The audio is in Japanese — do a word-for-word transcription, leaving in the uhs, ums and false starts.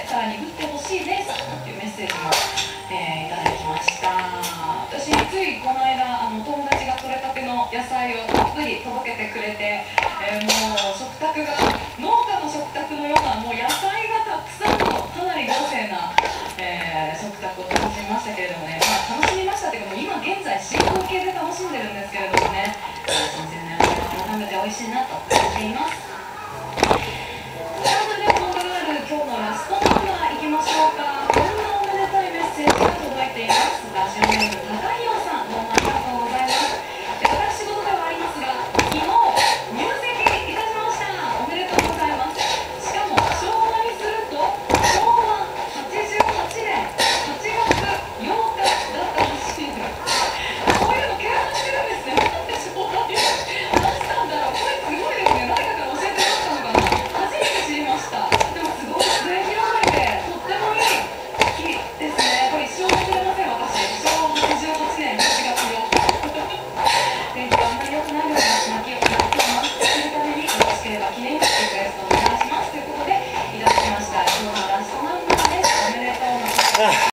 さらに降ってほしいですっていうメッセージも、えー、いただきました。私ついこの間あの友達が採れたての野菜をたっぷり届けてくれて、えー、もう食卓が農家の食卓のようなもう野菜がたくさんのかなり豪勢な、えー、食卓を楽しみましたけれどもね、まあ、楽しみましたというかもう今現在進行形で楽しんでるんですけれどもね、新鮮な野菜が改めて美味しいなと感じています。さあそれではコントロール今日のラストナンバーいきましょうか。こんなおめでたいメッセージが届いています。ラジオネーム高弘さん、どうもありがとうございます。私事ではありますが昨日入籍いたしました。おめでとうございます。しかも昭和にすると昭和はちじゅうはちねんはちがつようかだったらしいです。こういうの計算してるんですね。なんで昭和に出したんだろう。これすごいですね。誰かから教えてもらったのかな。初めて知りました。でもすごい末広がりでとってもいい日ですね。これ一生忘れません私。昭和はちじゅうはちねんはちがつようか。天気があんまり良くないので